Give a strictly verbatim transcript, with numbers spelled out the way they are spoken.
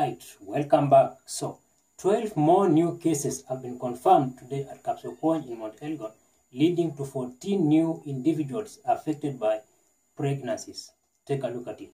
right, welcome back. So, twelve more new cases have been confirmed today at Kapsokony in Mount Elgon, leading to fourteen new individuals affected by pregnancies. Take a look at it.